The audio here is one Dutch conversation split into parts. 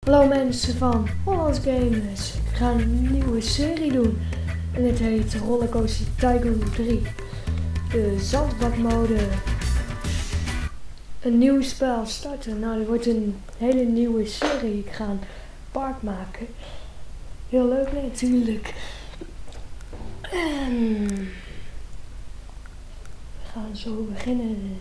Hallo mensen van Hollands Gamers. Ik ga een nieuwe serie doen. En dit heet Rollercoaster Tycoon 3. De zandbakmode. Een nieuw spel starten. Nou, dit wordt een hele nieuwe serie. Ik ga een park maken. Heel leuk natuurlijk. En we gaan zo beginnen.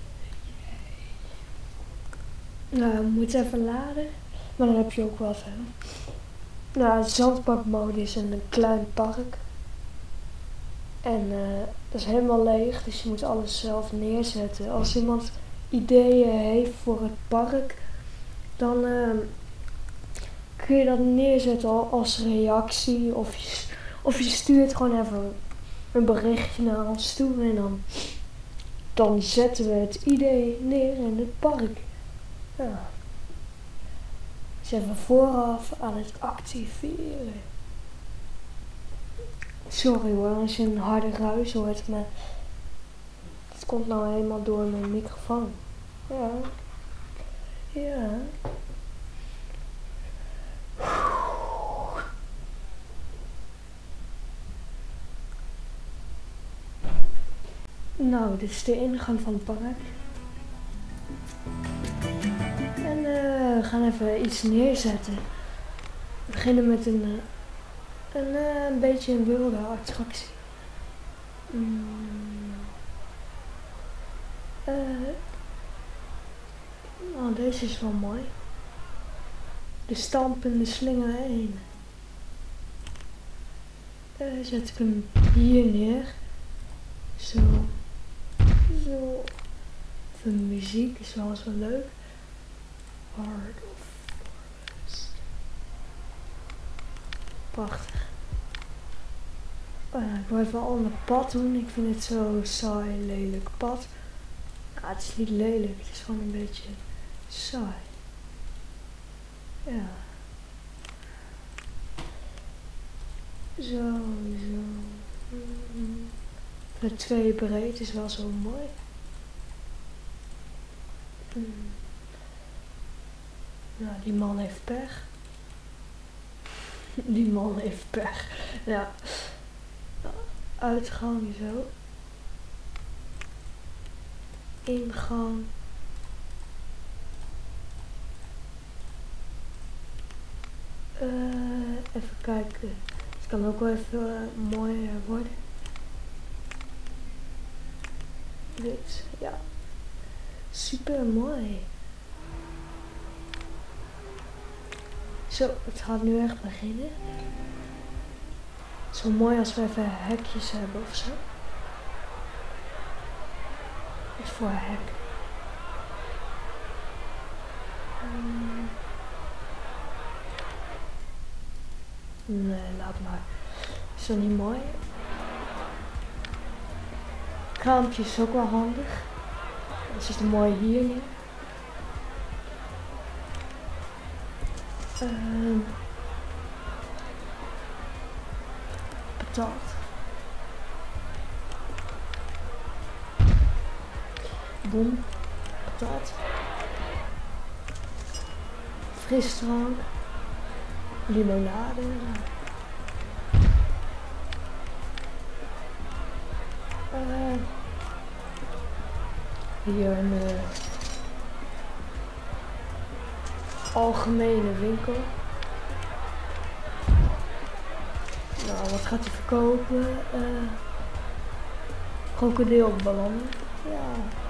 Nou, we moeten even laden. Maar dan heb je ook wat, hè. Nou, de zandbakmode is een klein park. En dat is helemaal leeg, dus je moet alles zelf neerzetten. Als iemand ideeën heeft voor het park, dan kun je dat neerzetten als reactie. Of je stuurt gewoon even een berichtje naar ons toe en dan zetten we het idee neer in het park. Ja. Zijn we vooraf aan het activeren. Sorry hoor, als je een harde ruis hoort, maar het komt nou helemaal door mijn microfoon. Ja. Ja. Nou, dit is de ingang van het park. En we gaan even iets neerzetten. We beginnen met een beetje een wilde attractie. Nou, deze is wel mooi. De stampende slinger 1. Zet ik hem hier neer. Zo. Zo. Even muziek is wel eens wel leuk. Heart of Forest. Prachtig. Ik wil even al een pad doen. Ik vind het zo saai, lelijk pad. Nou, het is niet lelijk, het is gewoon een beetje saai. Ja. Zo. De 2 breed is wel zo mooi. Nou, die man heeft pech. Die man heeft pech. Ja. Uitgang zo. Ingang. Even kijken. Het kan ook wel even mooier worden. Dit, ja. Super mooi. Zo, het gaat nu echt beginnen. Zo mooi als we even hekjes hebben ofzo. Wat voor hek? Nee, laat maar. Is dat niet mooi? Kraampje is ook wel handig. Dat is mooi hier neer. Patat. Bom. Patat. Frisdrank. Limonade. Hier een algemene winkel. Nou, wat gaat hij verkopen? Krokodilballonnen. Ja.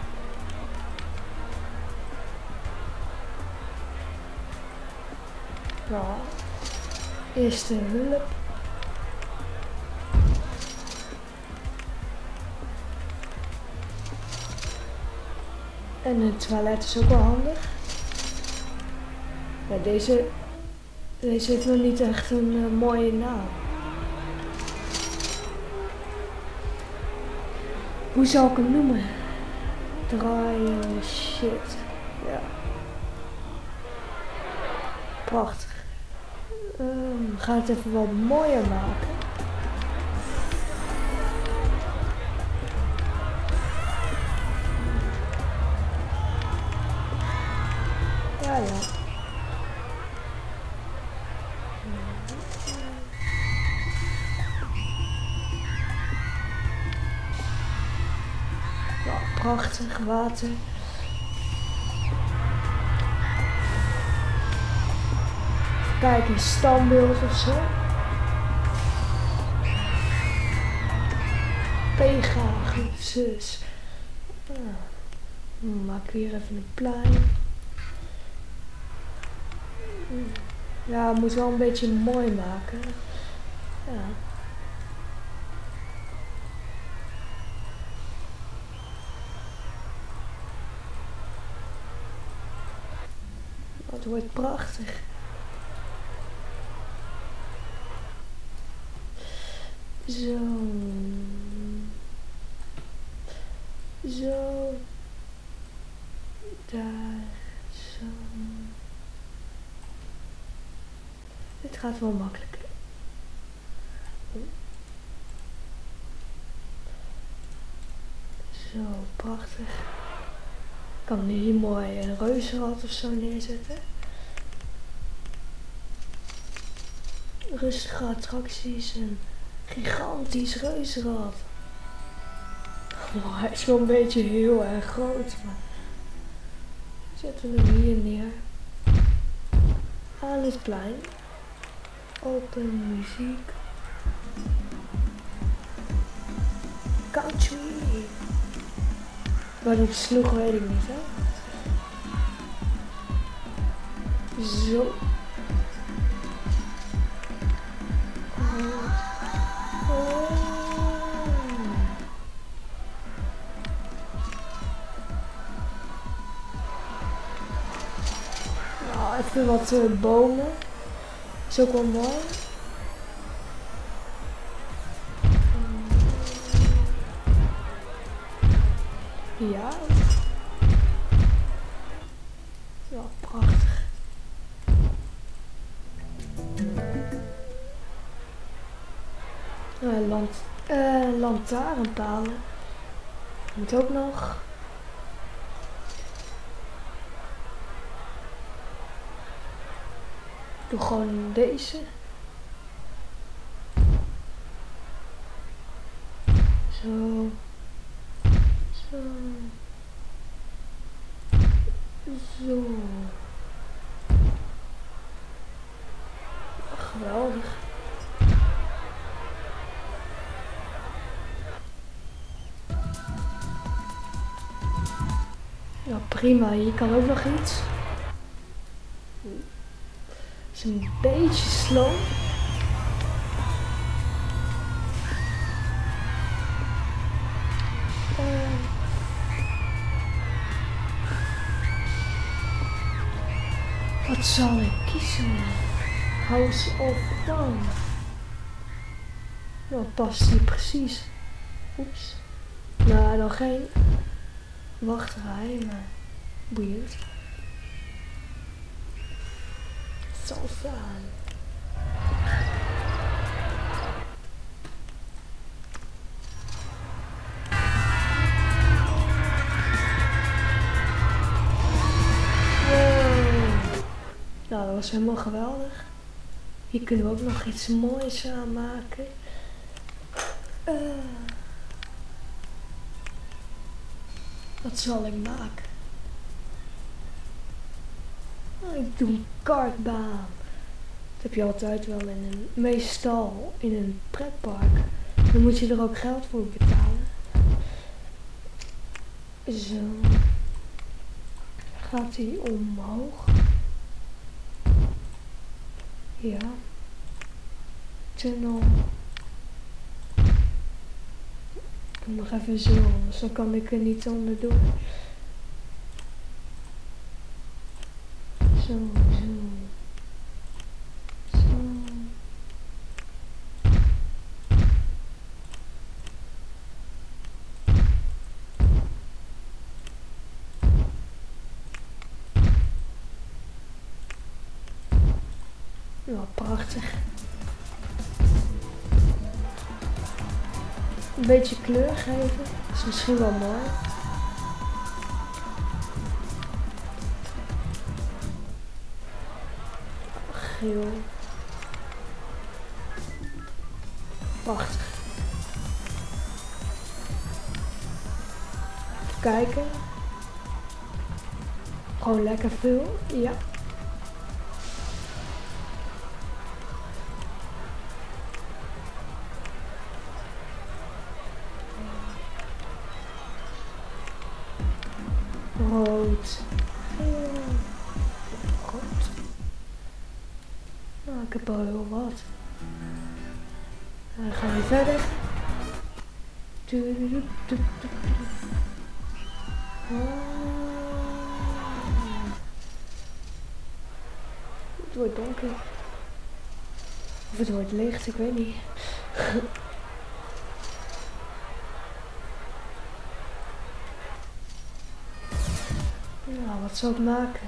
Nou, eerste hulp. En het toilet is ook wel handig. Ja, deze heeft nog niet echt een mooie naam. Hoe zou ik hem noemen? Draaien shit. Ja. Prachtig. We gaan het even wat mooier maken. Ja. prachtig water. Kijk, een standbeeld of zo. Pegasus. Maak weer even een plein. Ja, het moet wel een beetje mooi maken. Ja. Het wordt prachtig. Zo. Zo. Daar. Zo. Dit gaat wel makkelijker. Zo, prachtig. Ik kan hier mooi een reuzenrad of zo neerzetten. Rustige attracties, een gigantisch reuzenrad. Oh, hij is wel een beetje heel erg groot, maar zetten we hem hier neer. Aan het plein. Open muziek. Country. Waar dit sloeg weet ik niet, hè. Zo. Nou, even wat bomen. Is ook wel mooi. Ja. Ja, prachtig. Lantaarnpalen. Moet ook nog. Doe gewoon deze. Zo. Zo. Zo. Geweldig. Ja, prima. Hier kan ook nog iets. Het is een beetje slow. Wat zal ik kiezen? House of Dawn. Nou, past hier precies. Oeps. Nou, dan geen wachtrij, maar boeiend. Het zal staan. Nou, dat was helemaal geweldig. Hier kunnen we ook nog iets moois aan maken. Wat zal ik maken? Nou, ik doe een kartbaan. Dat heb je altijd wel meestal in een pretpark. Dan moet je er ook geld voor betalen. Zo. Gaat hij omhoog? Ja. Tunnel. Nog even zo, anders dan kan ik er niet onderdoor. Zo, zo. Zo. Ja, prachtig. Een beetje kleur geven, is misschien wel mooi. Geel. Prachtig. kijken. Gewoon lekker veel. Ja. Rood. Rood. Nou, ik heb al heel wat. Dan gaan we verder. Het wordt donker. Of het wordt licht, ik weet niet. Nou, wat zal ik maken?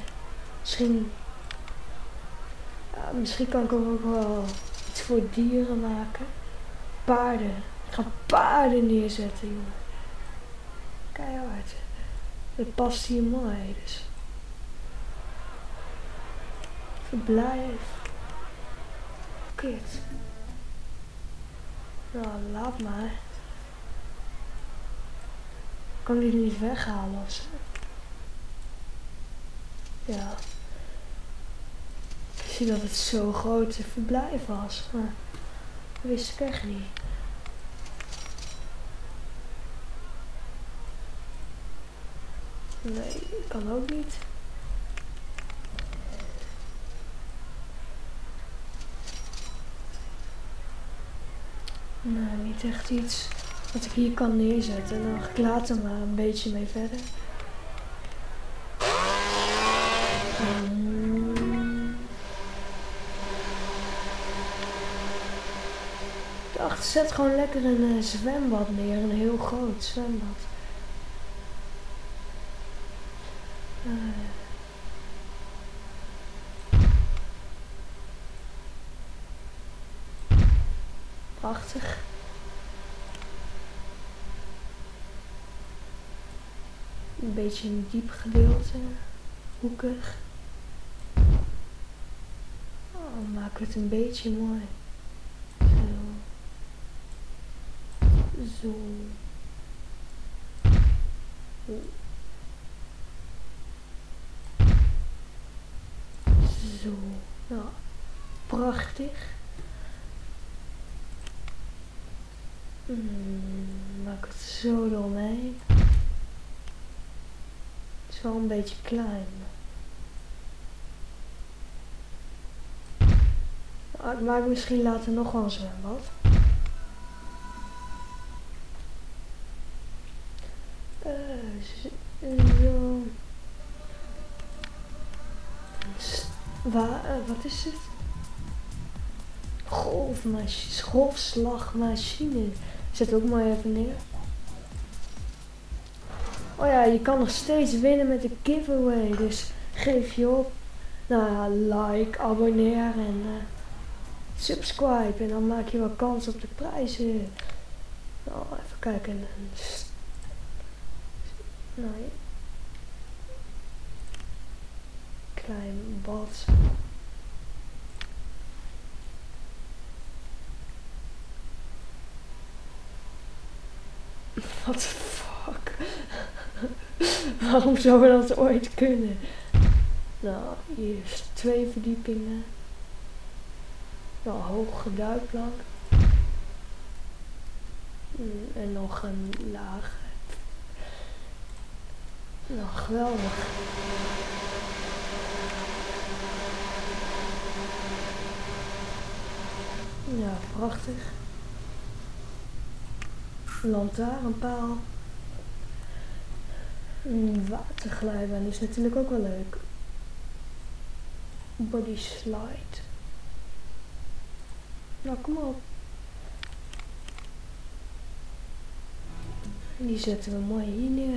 Misschien kan ik ook wel iets voor dieren maken. Paarden. Ik ga paarden neerzetten, jongen. Keihard. Dat past hier mooi, dus. Verblijf. Kut. Nou, laat maar. Kan ik die niet weghalen of zo? Ja. Ik zie dat het zo'n groot verblijf was, maar dat wist ik echt niet. Nee, kan ook niet. Nou, niet echt iets wat ik hier kan neerzetten. Dan ga ik later maar een beetje mee verder. Ik dacht, zet gewoon lekker een zwembad neer. Een heel groot zwembad. Prachtig. Een beetje een diep gedeelte. Hoekig. Oh, maak het een beetje mooi. Zo. Zo. Nou, prachtig. Maak het zo eromheen. Het is wel een beetje klein. Nou, ik maak misschien later nog wel een zwembad. Zo. Wat is het? Golfslagmachine. Zet ook maar even neer. Oh ja, je kan nog steeds winnen met de giveaway. Dus geef je op. Nou ja, like, abonneer en subscribe. En dan maak je wel kans op de prijzen. Nou, even kijken. Nou, klein bad. What the fuck? Waarom zou we dat ooit kunnen? Nou, hier is 2 verdiepingen. Nou, hoge duikplank. En nog een laag. Nou, geweldig. Ja, prachtig. Een lantaarnpaal. Een waterglijbaan is natuurlijk ook wel leuk. Body slide. Nou, kom op. Die zetten we mooi hier neer.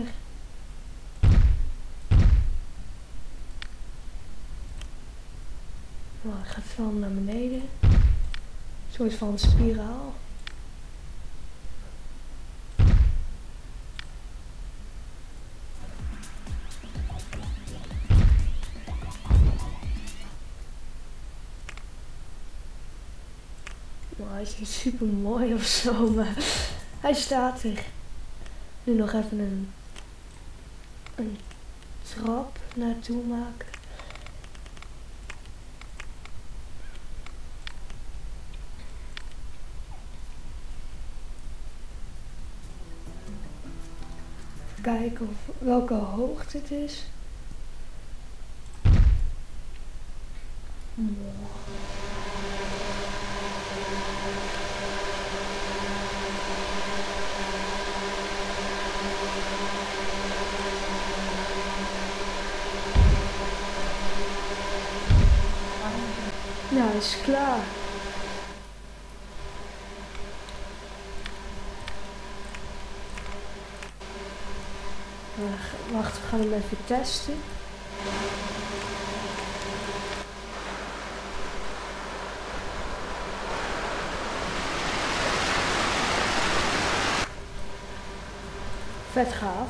Nou, het gaat wel naar beneden. Een soort van spiraal. Nou, hij is niet super mooi of zo, maar hij staat er. Nu nog even een een trap naartoe maken. Kijken welke hoogte het is. Nou, is klaar. Wacht, we gaan hem even testen. Vet gaaf.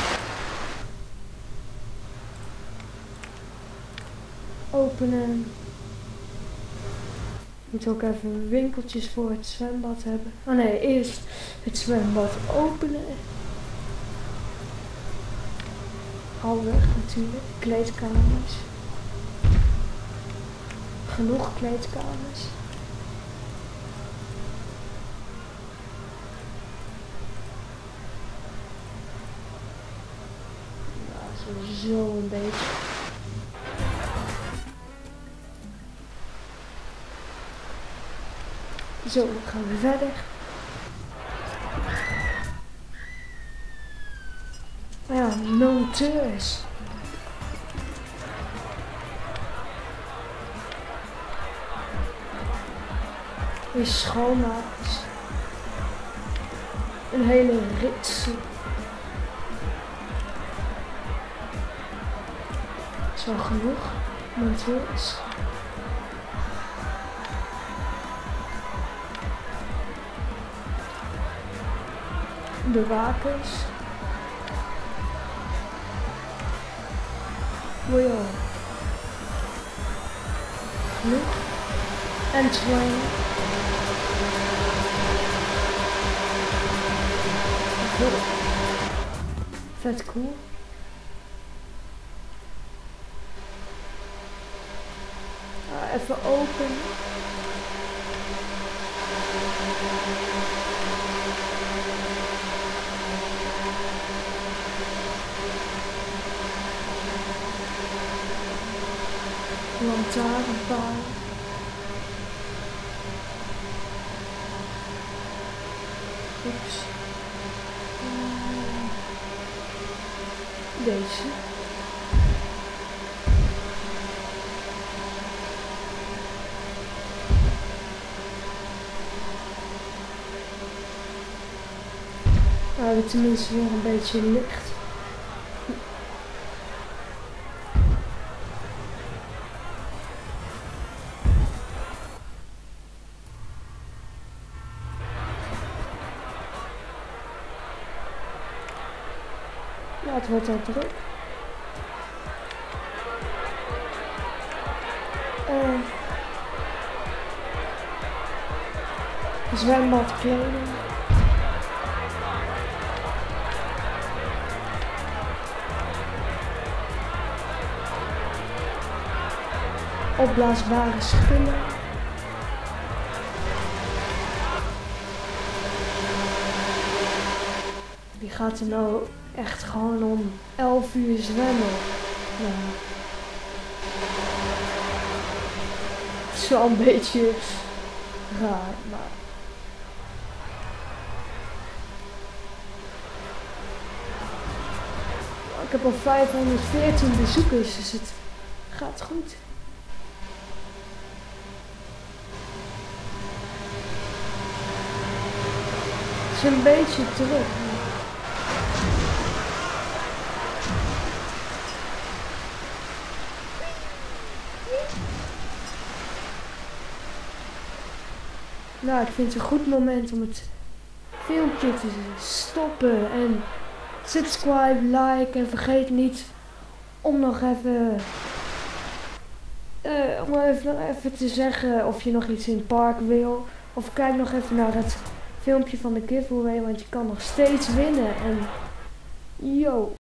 Openen. Ik moet ook even winkeltjes voor het zwembad hebben. Oh nee, eerst het zwembad openen. Handig natuurlijk. Kleedkamers. Genoeg kleedkamers. Nou, zo een beetje. Zo, dan gaan we verder. Ja, monteurs. Weer schoonmakers. Een hele rits. Is wel genoeg. Monteurs. Bewakers. Wow. Genoeg. En train. Vet cool. Even open. Lantaarnpaal. Oeps. Deze. We hebben tenminste weer een beetje licht. Ja, het wordt al druk. Zwembadkleding. Opblaasbare spullen. Die gaat er nou echt gewoon om 11 uur zwemmen. Ja. Het is wel een beetje raar, maar... Ik heb al 514 bezoekers, dus het gaat goed. Het is een beetje druk. Nou, ik vind het een goed moment om het filmpje te stoppen en subscribe, like en vergeet niet om nog even even te zeggen of je nog iets in het park wil. Of kijk nog even naar het filmpje van de giveaway, want je kan nog steeds winnen. En yo!